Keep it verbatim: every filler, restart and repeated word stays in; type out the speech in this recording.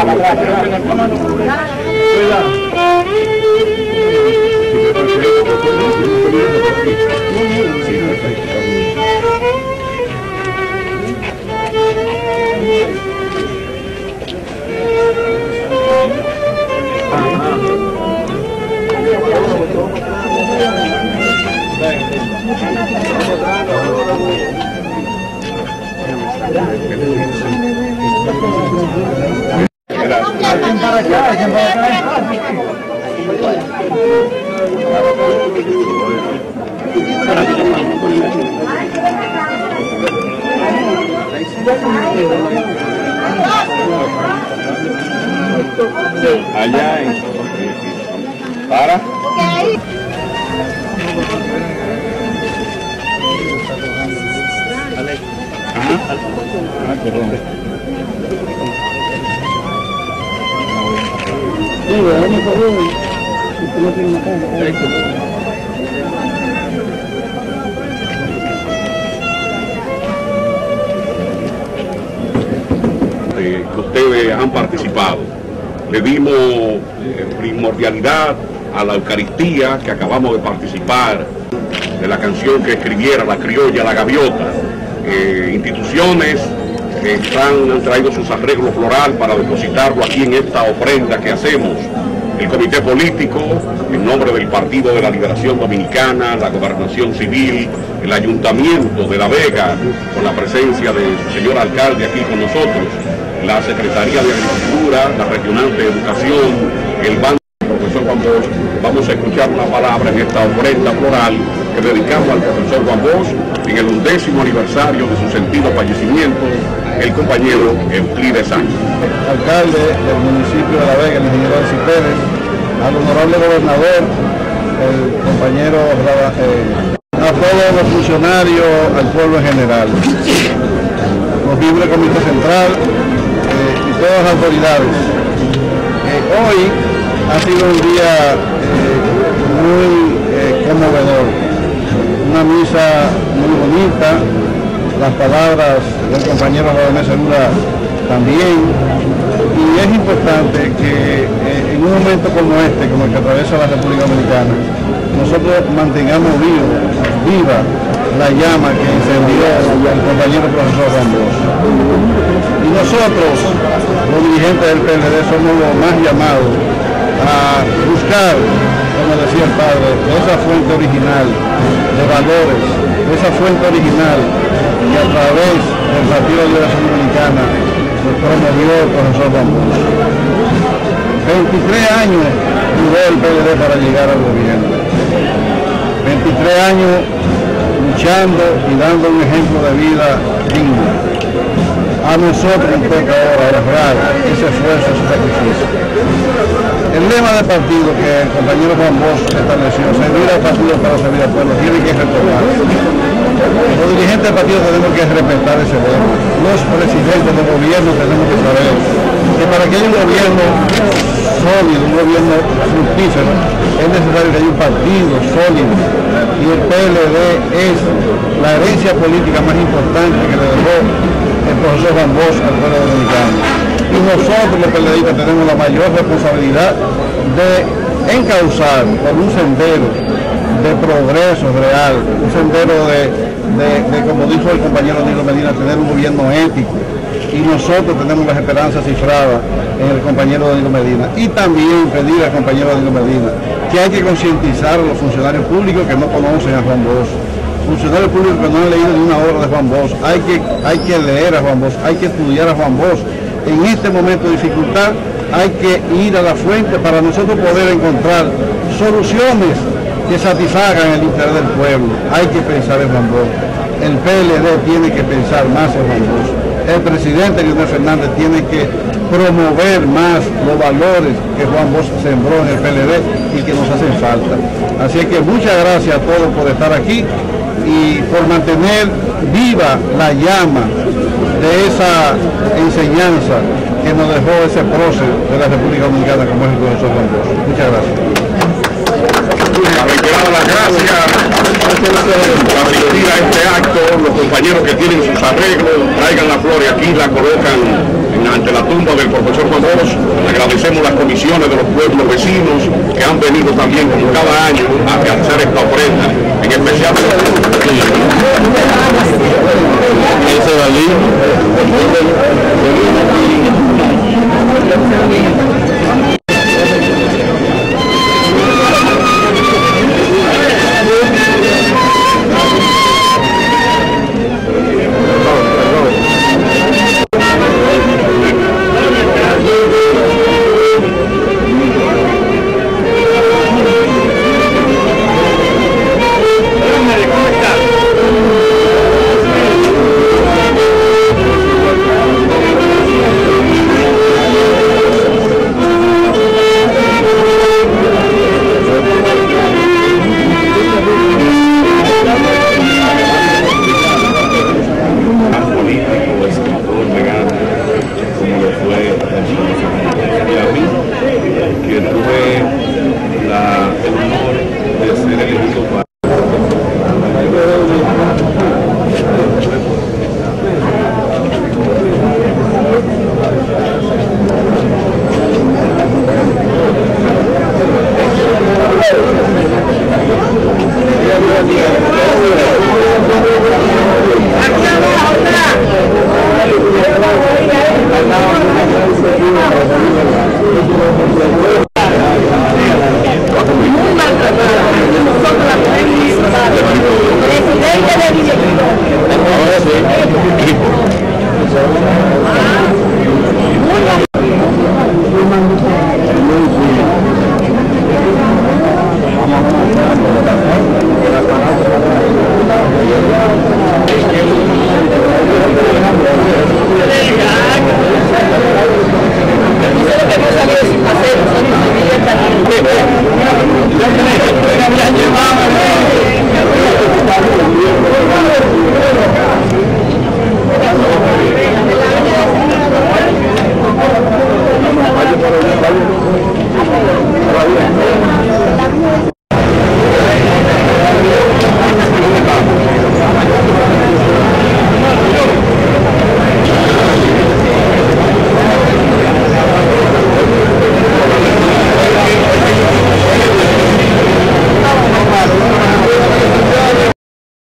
Allá en... ¿Para? Ajá. Ah, perdón. Sí, vamos a ver. Esto no tiene una cara. Que ustedes han participado. Le dimos eh, primordialidad a la Eucaristía, que acabamos de participar, de la canción que escribiera la criolla, la gaviota, eh, instituciones que están, han traído sus arreglos floral para depositarlo aquí en esta ofrenda que hacemos. El Comité Político, en nombre del Partido de la Liberación Dominicana, la Gobernación Civil, el Ayuntamiento de La Vega, con la presencia de su señor alcalde aquí con nosotros, la Secretaría de Agricultura, la Regional de Educación, el Banco del Profesor Juan Bosch. Vamos a escuchar una palabra en esta ofrenda floral que dedicamos al Profesor Juan Bosch en el undécimo aniversario de su sentido fallecimiento, el compañero Euclides Sánchez. Alcalde del municipio de La Vega, el ingeniero Alci Pérez, al honorable gobernador, el compañero, eh, a todos los funcionarios, al pueblo en general, los miembros del Comité Central, y todas las autoridades. Eh, hoy ha sido un día eh, muy eh, conmovedor, una misa muy bonita, las palabras del compañero Radamés Segura también, y es importante que eh, en un momento como este, como el que atraviesa la República Dominicana, nosotros mantengamos vivo, viva la llama que encendió el compañero profesor Juan Bosch. Y nosotros, los dirigentes del P L D, somos los más llamados a buscar, como decía el padre, esa fuente original de valores, esa fuente original que a través del Partido de Liberación Dominicana nos promovió el profesor Juan Bosch. veintitrés años duró el P L D para llegar al gobierno. veintitrés años luchando y dando un ejemplo de vida digno. A nosotros nos toca ahora honrar ese esfuerzo, ese sacrificio. El lema del partido que el compañero Juan Bosch estableció, servir al partido para servir al pueblo, tiene que retomar. Los dirigentes del partido tenemos que respetar ese lema. Los presidentes del gobierno tenemos que saber que para que haya un gobierno sólido, un gobierno fructífero, es necesario que haya un partido sólido. Y el P L D es la herencia política más importante que le dejó el profesor Juan Bosch al pueblo dominicano. Y nosotros los PLDistas tenemos la mayor responsabilidad de encauzar por un sendero de progreso real, un sendero de, de, de, como dijo el compañero Nilo Medina, tener un gobierno ético. Y nosotros tenemos las esperanzas cifradas en el compañero Danilo Medina. Y también pedir al compañero Danilo Medina que hay que concientizar a los funcionarios públicos que no conocen a Juan Bosch, funcionarios públicos que no han leído ni una obra de Juan Bosch. Hay que, hay que leer a Juan Bosch, hay que estudiar a Juan Bosch. En este momento de dificultad hay que ir a la fuente para nosotros poder encontrar soluciones que satisfagan el interés del pueblo. Hay que pensar en Juan Bosch. El P L D tiene que pensar más en Juan Bosch. El presidente Leonel Fernández tiene que promover más los valores que Juan Bosch sembró en el P L D y que nos hacen falta. Así que muchas gracias a todos por estar aquí y por mantener viva la llama de esa enseñanza que nos dejó ese prócer de la República Dominicana como es el profesor Juan Bosch. Muchas gracias. Reiterado las gracias para asistir a este acto, los compañeros que tienen sus arreglos, traigan la flor y aquí la colocan en en, ante la tumba del profesor Juan Bosch. Agradecemos las comisiones de los pueblos vecinos que han venido también como cada año a realizar esta ofrenda, en especial